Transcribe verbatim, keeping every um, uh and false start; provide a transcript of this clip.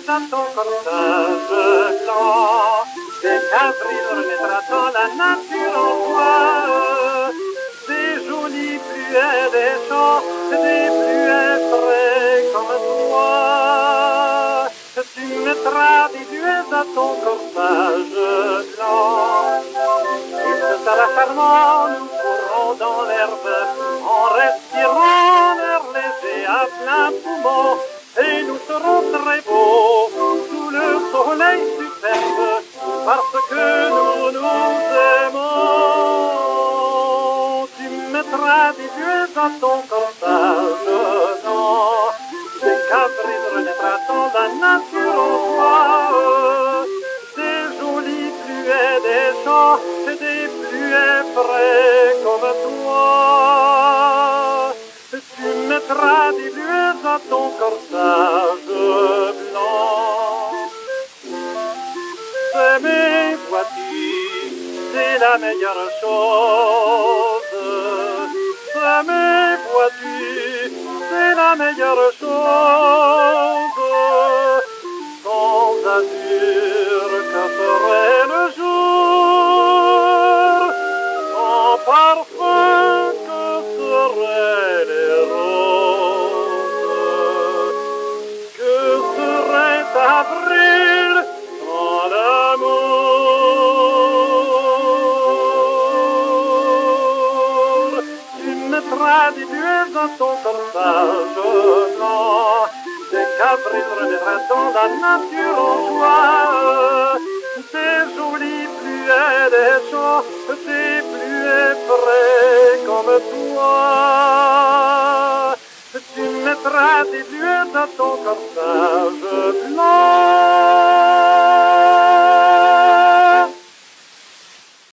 à ton corsage blanc. Dès qu'avril renaîtra dans la nature en joie, des jolies fluets des champs, des fluets frais comme toi. Tu mettras des duets à ton corsage blanc. Il se sera charmant, nous courrons dans l'herbe, en respirant l'air léger à plein poumon. Et nous serons très beaux, sous le soleil superbe, parce que nous nous aimons. Tu mettras des yeux à ton corsage blanc. Dès qu'avril renaîtra dans la nature en joie, des jolis fluets des champs et des fluets frais comme toi. Tu mettras des fluets à ton corsage blanc. S'aimer, vois-tu, c'est la meilleure chose. S'aimer, vois-tu, c'est la meilleure chose. Sans azur que serait le jour, sans parfum que seraient les roses, que serait avril sans l'amour. Tu mettras des buées à ton corsage blanc. Dès qu'avril reviendra dans la nature en joie, des jolis fluets des champs, des fluets frais comme toi. Tu mettras des fluets à ton corsage blanc.